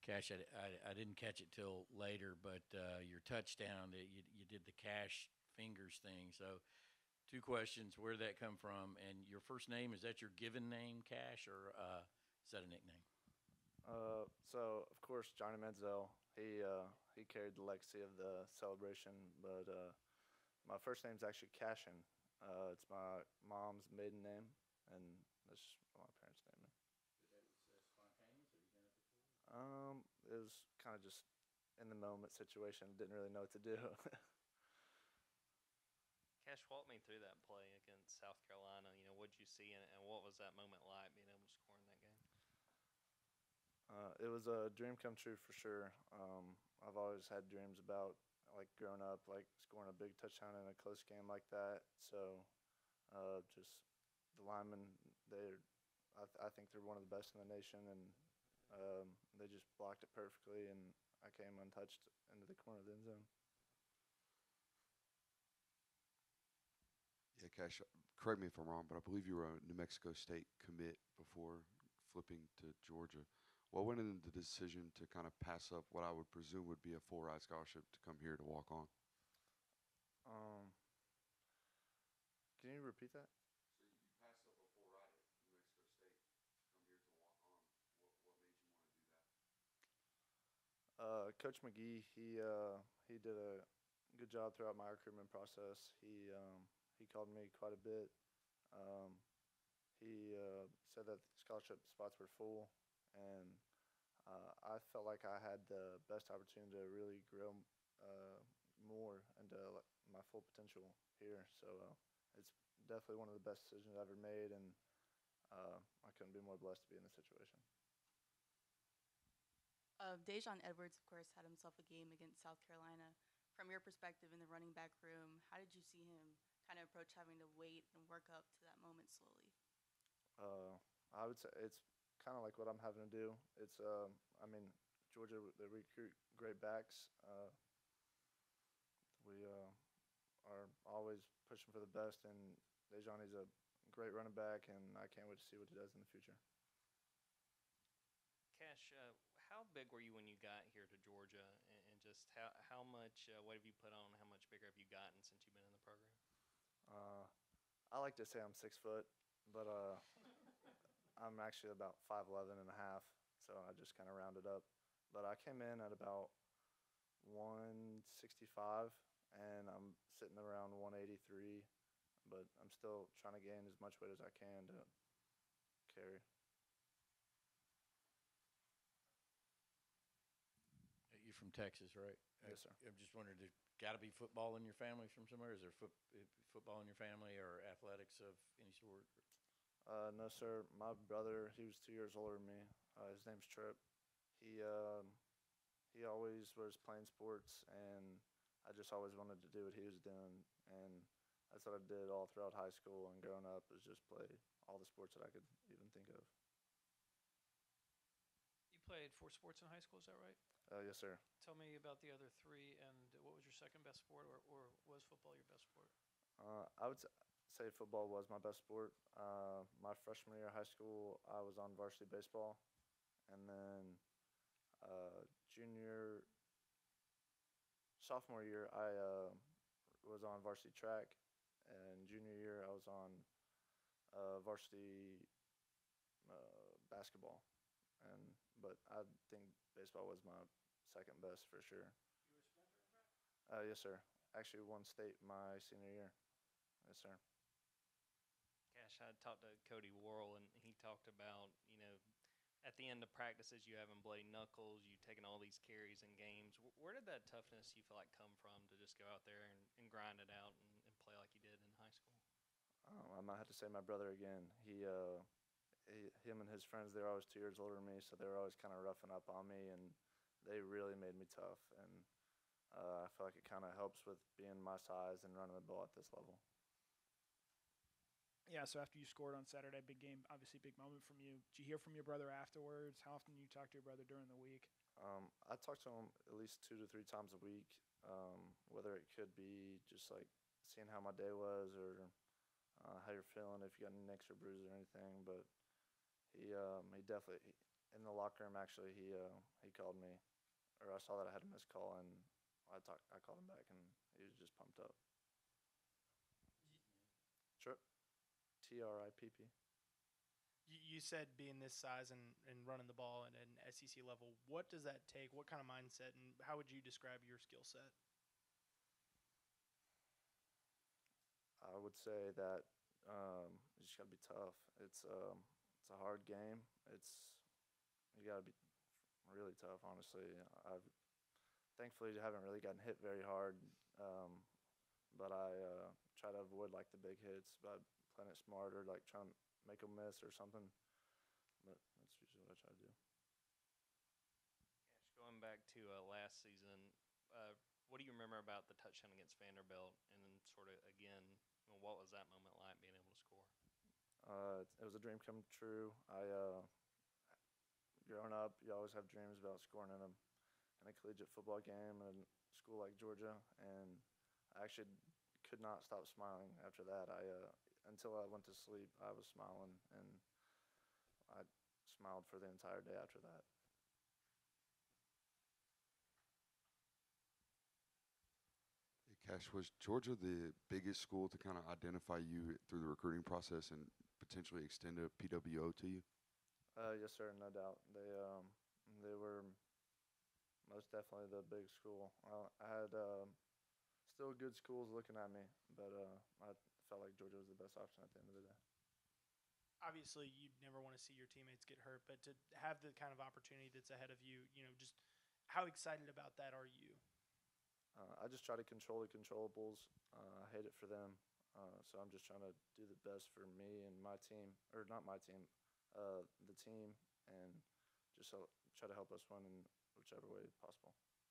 Cash, I didn't catch it till later, but your touchdown, you did the Cash fingers thing. So, two questions: where did that come from? And your first name, is that your given name, Cash, or is that a nickname? So of course Johnny Manziel, he carried the legacy of the celebration, but my first name's actually Cashin. It's my mom's maiden name, and that's just what my parents named me. Is that spontaneous? Have you done it before? It was kind of just in the moment situation. Didn't really know what to do. Cash, walk me through that play against South Carolina. What'd you see, and what was that moment like being able to score in that game? It was a dream come true for sure. I've always had dreams about like growing up, like scoring a big touchdown in a close game like that. So just the linemen, I think they're one of the best in the nation, and they just blocked it perfectly, and I came untouched into the corner of the end zone. Yeah, Cash, correct me if I'm wrong, but I believe you were a New Mexico State commit before flipping to Georgia. What went into the decision to kind of pass up what I would presume would be a full ride scholarship to come here to walk on? Um, can you repeat that? So you passed up a full ride at New Mexico State to come here to walk on. What made you want to do that? Coach McGee, he did a good job throughout my recruitment process. He called me quite a bit. Um, he said that the scholarship spots were full, and I felt like I had the best opportunity to really grow more into like, my full potential here. So it's definitely one of the best decisions I've ever made, and I couldn't be more blessed to be in this situation. Dejon Edwards, of course, had himself a game against South Carolina. From your perspective in the running back room, how did you see him kind of approach having to wait and work up to that moment slowly? Uh, I would say it's kind of like what I'm having to do. I mean, Georgia, they recruit great backs. We are always pushing for the best, and Dejounte's a great running back, and I can't wait to see what he does in the future. Cash, how big were you when you got here to Georgia, and just how much what have you put on? How much bigger have you gotten since you've been in the program? Uh, I like to say I'm 6 foot, but I'm actually about 5'11" and a half, so I just kind of rounded up. But I came in at about 165, and I'm sitting around 183, but I'm still trying to gain as much weight as I can to carry. You're from Texas, right? Yes, sir. I'm just wondering, there's got to be football in your family from somewhere? Is there football in your family or athletics of any sort? No, sir. My brother, he was 2 years older than me. His name's Trip. He um, he always was playing sports, and I just always wanted to do what he was doing, and that's what I did all throughout high school and growing up. Was just play all the sports that I could even think of. You played four sports in high school, is that right? Yes, sir. Tell me about the other three, and what was your second best sport, or was football your best sport? I would say football was my best sport. My freshman year of high school, I was on varsity baseball, and then junior, sophomore year, I was on varsity track, and junior year, I was on varsity basketball. And but I think baseball was my second best for sure. You were a sprinter in track? Yes, sir. Actually, won state my senior year. Yes, sir. Cash, I talked to Cody Worrell, and he talked about at the end of practices you having bloody knuckles, you taking all these carries in games. Where did that toughness you feel like come from to just go out there and grind it out and play like you did in high school? I might have to say my brother again. Him and his friends, they're always 2 years older than me, so they were always kind of roughing up on me, and they really made me tough. And I feel like it kind of helps with being my size and running the ball at this level. Yeah, so after you scored on Saturday, big game, obviously big moment from you. Did you hear from your brother afterwards? How often do you talk to your brother during the week? I talk to him at least 2 to 3 times a week, whether it could be just like seeing how my day was or how you're feeling, if you got any nicks or bruises or anything. But he definitely, in the locker room, actually, he called me, or I saw that I had a missed call, and I called him back, and he was just pumped up. Trip, TRIPP. You said being this size and running the ball at an SEC level, what does that take? What kind of mindset, and how would you describe your skill set? I would say that you just gotta be tough. It's a hard game. You gotta be really tough. Honestly, I've thankfully haven't really gotten hit very hard, but I try to avoid like the big hits by playing it smarter, like trying to make them miss or something. But that's usually what I try to do. Gosh, going back to last season, what do you remember about the touchdown against Vanderbilt? And then sort of again, what was that moment like being able to score? It was a dream come true. Growing up, you always have dreams about scoring in a collegiate football game in a school like Georgia, and I actually could not stop smiling after that. Until I went to sleep, I was smiling, and I smiled for the entire day after that. Hey, Cash, was Georgia the biggest school to kind of identify you through the recruiting process and potentially extend a PWO to you? Yes, sir, no doubt. They were most definitely the big school. I had still good schools looking at me, but I felt like Georgia was the best option at the end of the day. Obviously, you'd never want to see your teammates get hurt, but to have the kind of opportunity that's ahead of you, just how excited about that are you? I just try to control the controllables. I hate it for them, so I'm just trying to do the best for me and my team, or not my team, the team, and just try to help us win in whichever way possible.